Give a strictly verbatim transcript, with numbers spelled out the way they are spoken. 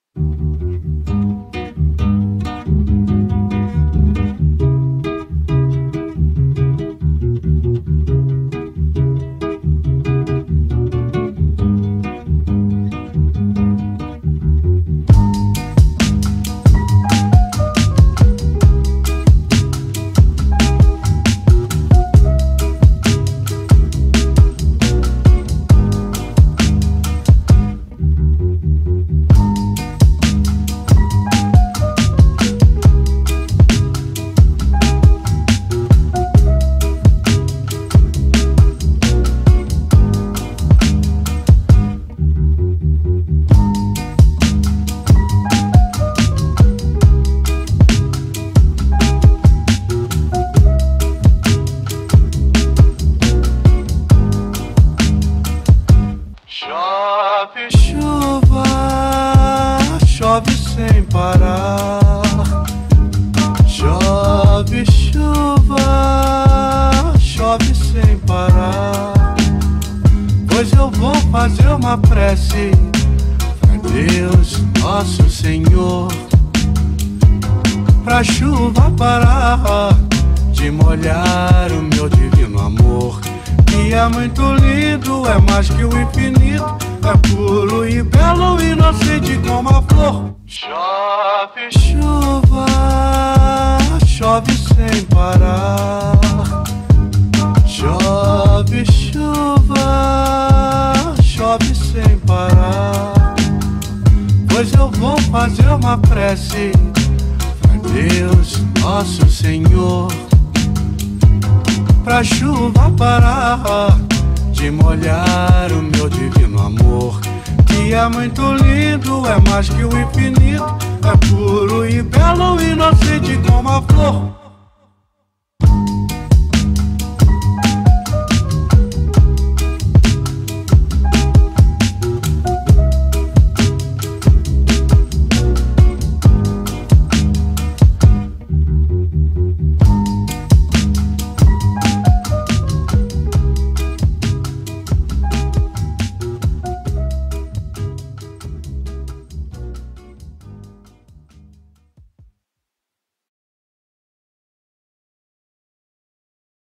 Chove chuva, chove sem parar. Chove chuva, chove sem parar. Pois eu vou fazer uma prece pra Deus, nosso Senhor, pra chuva parar de molhar o meu divino amor. Que é muito lindo, é mais que o infinito, é puro e belo, inocente como a flor. Chove chuva, chove sem parar. Chove chuva, chove sem parar. Pois eu vou fazer uma prece pra Deus, nosso Senhor, pra chuva parar de molhar o meu divino amor. Que é muito lindo, é mais que o infinito, é puro e belo, inocente como a flor.